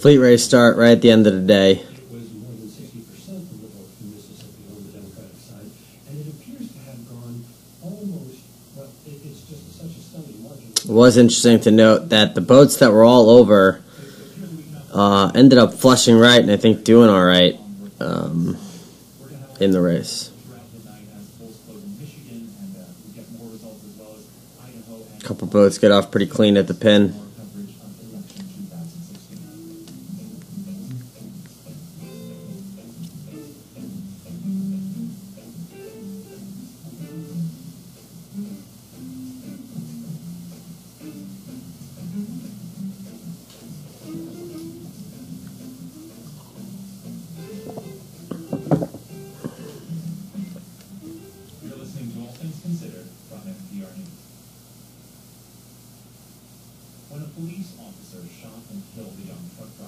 Fleet race start right at the end of the day. It was more than 60% of the vote in Mississippi on the Democratic side, and it appears to have gone almost, well, it's just such a stunning margin. It was interesting to note that the boats that were all over ended up flushing right and I think doing all right in the race. A couple boats get off pretty clean at the pin. You're listening to All Things Considered from NPR News. When a police officer shot and killed a young truck driver